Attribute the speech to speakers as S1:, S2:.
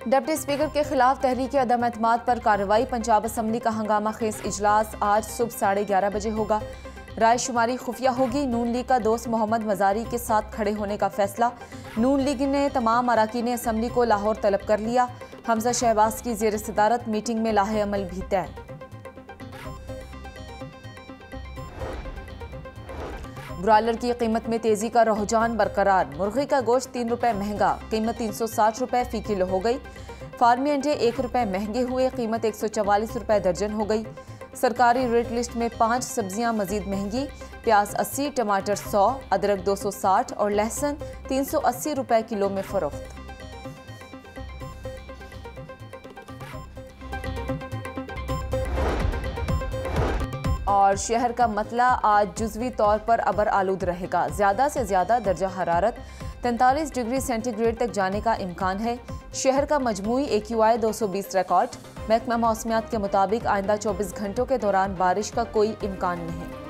S1: Deputy speaker के खिलाफ तहरीक अदम एतमाद पर कार्रवाई। पंजाब असम्बली का हंगामा खेज इजलास आज सुबह 11:30 बजे होगा। राय शुमारी खुफिया होगी। नून लीग का दोस्त मोहम्मद मजारी के साथ खड़े होने का फैसला। नून लीग ने तमाम अराकीन असम्बली को लाहौर तलब कर लिया। हमजा शहबाज की ज़ेर सदारत मीटिंग में लाहे अमल भी तय। ब्रॉयलर की कीमत में तेजी का रुझान बरकरार। मुर्गी का गोश्त 3 रुपये महंगा, कीमत 360 रुपये फी किलो हो गई। फार्मी अंडे 1 रुपये महंगे हुए, कीमत 144 रुपये दर्जन हो गई। सरकारी रेट लिस्ट में 5 सब्जियां मजीद महंगी। प्याज 80, टमाटर 100, अदरक 260 और लहसुन 380 रुपये किलो में फरोख्त। और शहर का मतला आज जुज़वी तौर पर अबर आलूद रहेगा। ज़्यादा से ज़्यादा दर्जा हरारत 43 डिग्री सेंटीग्रेड तक जाने का इम्कान है। शहर का मजमूई AQI 220 रिकॉर्ड। महकमा मौसमियात के मुताबिक आइंदा 24 घंटों के दौरान बारिश का कोई इम्कान नहीं।